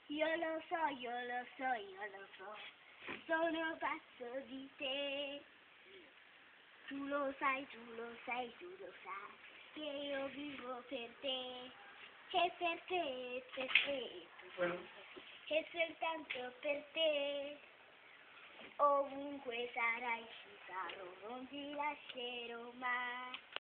Io lo so, io lo so, io lo so, sono pazzo di te. Tu lo sai, tu lo sai, tu lo sai, che io vivo per te. E per te, per te, Bueno. e soltanto per te. Ovunque sarai ci sarò, non ti lascerò mai.